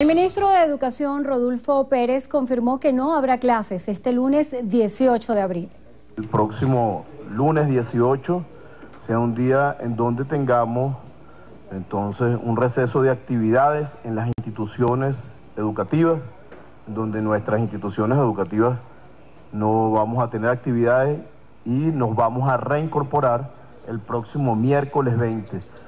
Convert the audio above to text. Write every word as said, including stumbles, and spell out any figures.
El ministro de Educación, Rodolfo Pérez, confirmó que no habrá clases este lunes dieciocho de abril. El próximo lunes dieciocho sea un día en donde tengamos entonces un receso de actividades en las instituciones educativas, donde nuestras instituciones educativas no vamos a tener actividades y nos vamos a reincorporar el próximo miércoles veinte.